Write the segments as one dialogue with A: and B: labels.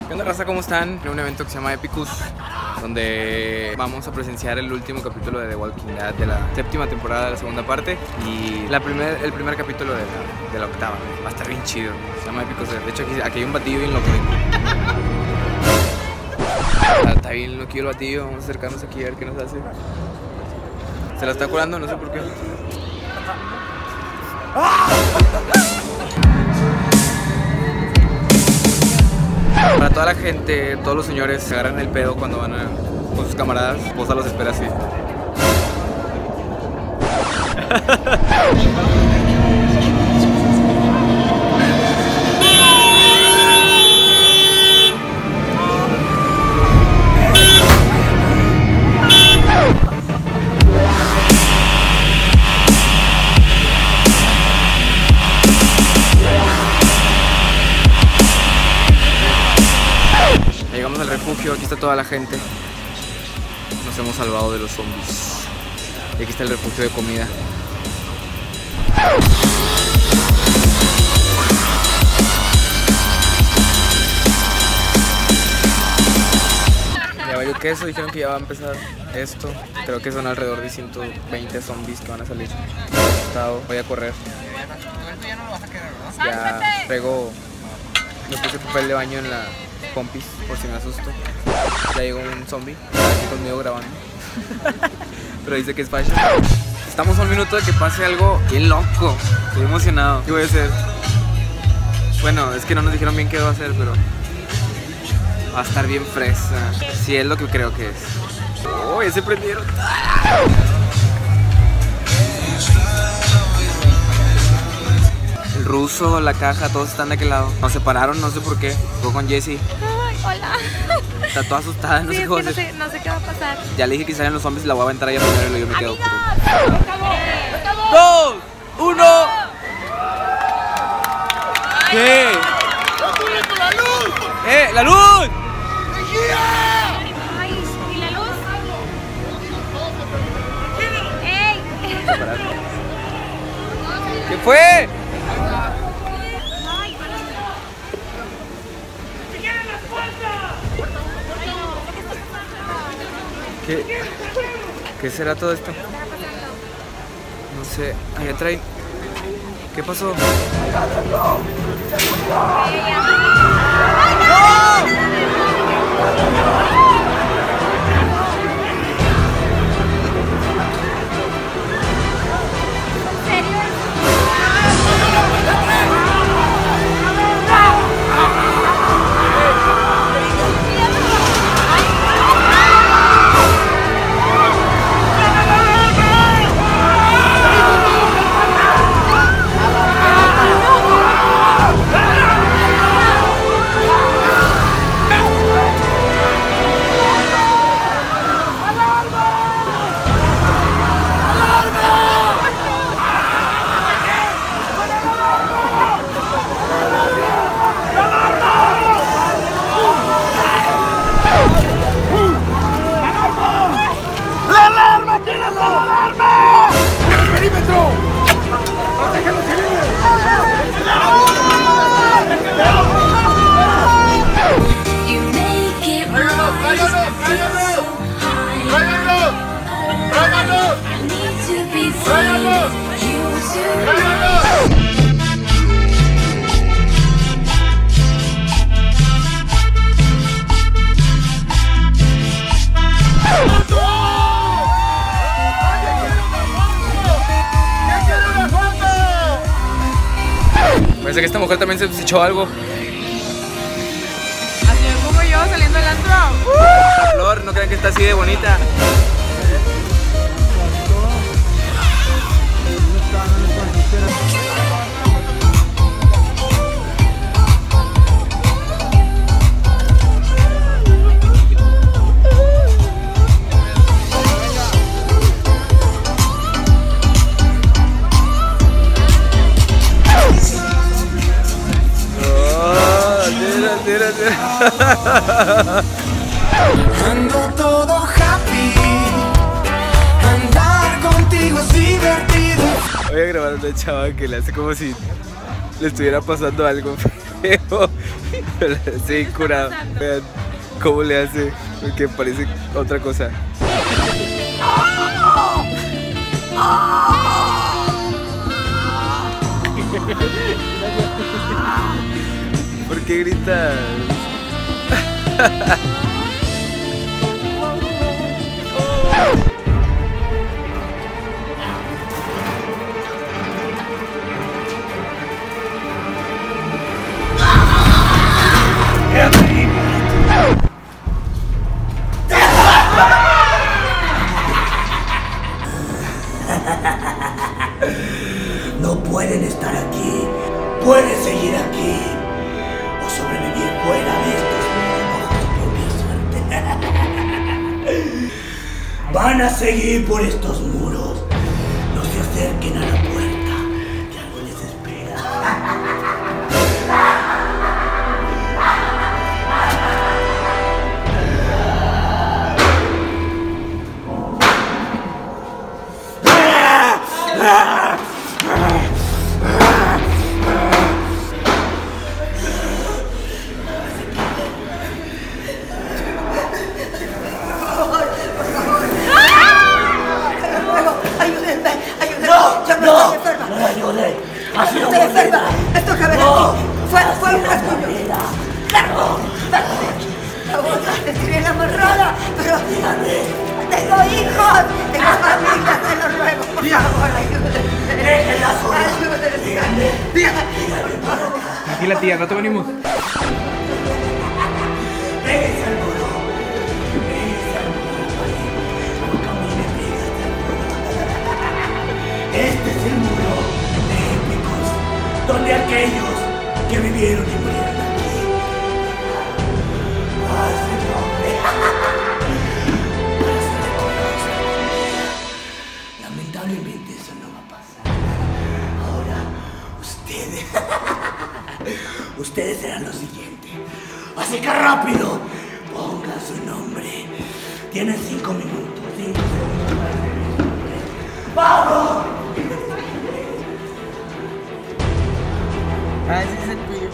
A: ¿Qué onda, raza? ¿Cómo están? En un evento que se llama Epicus, donde vamos a presenciar el último capítulo de The Walking Dead de la séptima temporada de la segunda parte y el primer capítulo de la octava. Va a estar bien chido. Se llama Epicus. De hecho, aquí hay un batillo bien loco. Está bien loquillo el batillo. Vamos a acercarnos aquí a ver qué nos hace. Se la está curando, no sé por qué. Para toda la gente, todos los señores se agarran el pedo cuando van con sus camaradas. Esposa los espera así. Llegamos al refugio, aquí está toda la gente. Nos hemos salvado de los zombies. Y aquí está el refugio de comida. Ya valió queso, dijeron que ya va a empezar esto. Creo que son alrededor de 120 zombies que van a salir. Voy a correr. Ya traigo, me puse papel de baño en la pompis por si me asusto. Ya llegó un zombie, está aquí conmigo grabando. Pero dice que es fashion. Estamos a un minuto de que pase algo bien loco. Estoy emocionado. ¿Qué voy a hacer? Bueno, es que no nos dijeron bien qué va a hacer, pero va a estar bien fresa. Sí, es lo que creo que es. Oh, ya se prendieron. El ruso, la caja, todos están de aquel lado. Nos separaron, no sé por qué. Fue con Jessie.
B: Ay, hola.
A: Está toda asustada, no sé qué va a hacer.
B: No sé qué va a pasar.
A: Ya le dije que salen los zombies y la voy a aventar ahí a primero y yo me quedo.
B: ¡Acabó!
A: 2, 1. ¿Qué?
C: ¡La luz!
A: ¡La luz!
B: Ay, ¿y la luz? ¡Ey!
A: ¿Qué fue? ¿Qué será todo esto? No sé, allá trae. ¿Qué pasó? Parece que esta mujer también se echó algo.
B: Así me pongo yo saliendo del antro.
A: La flor, no crean que está así de bonita.
C: Ando todo happy. Andar contigo es divertido.
A: Voy a grabar a una chava que le hace como si le estuviera pasando algo feo. Sí, curado. Vean cómo le hace, porque parece otra cosa. ¿Por qué gritas?
C: No pueden estar aquí. Pueden seguir aquí o sobrevivir fuera de estos muros bajo su propia suerte. Van a seguir por estos muros. No se acerquen a la puerta, que algo les espera.
D: Estoy enferma. Esto que ven aquí fue un rasguño. ¡Largo! Estoy bien amarrada, pero tengo hijos, tengo familia, te lo ruego, por favor, ayúdenme.
C: Déjenla sola.
D: Ayúdenme.
A: Tranquila, tía, no te venimos.
C: Déjense al muro. Déjense al muro. No caminen, déjense. Este es el muro de épicos, donde aquellos que vivieron y murieron aquí hacen nombre para ser recordados. Lamentablemente eso no va a pasar. Ahora ustedes serán los siguientes. Así que rápido, pongan su nombre. Tienen 5 minutos, 5 segundos para decir su nombre. ¡Vamos!
A: Ah, ese es el tuyo.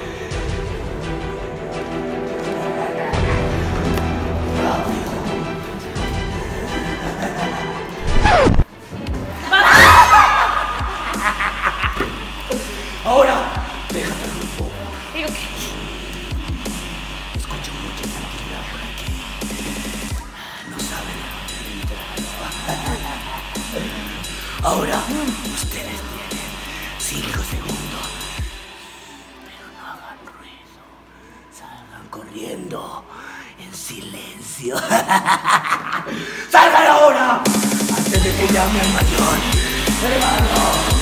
C: Ahora, déjate el grupo.
B: Digo que.
C: Escucho mucha tranquilidad por aquí. No saben a dónde entrar. Ahora, ustedes tienen 5 segundos. Pero no hagan ruido. Salgan corriendo en silencio. ¡Salgan ahora! Antes de que llame al mayor. ¡Hermano!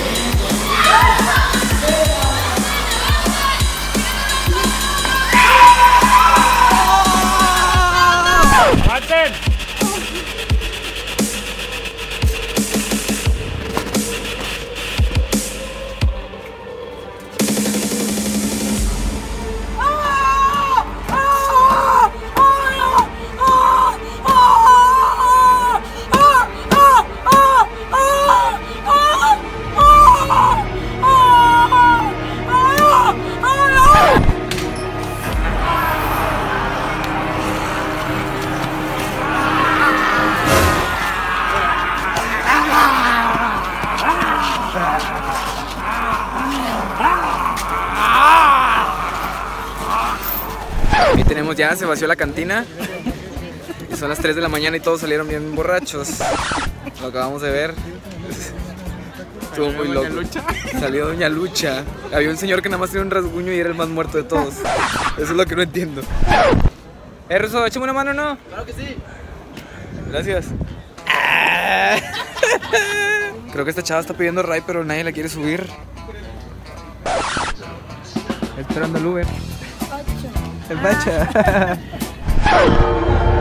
E: ¡Maten!
A: Ahí tenemos ya, se vació la cantina. Y son las 3 de la mañana y todos salieron bien borrachos. Lo acabamos de ver. Estuvo muy loco. Salió Doña Lucha. Había un señor que nada más tenía un rasguño y era el más muerto de todos. Eso es lo que no entiendo. Ruso, échame una mano, ¿no? Claro que sí. Gracias. Creo que esta chava está pidiendo ray, pero nadie la quiere subir. Esperando el Uber. El bacha.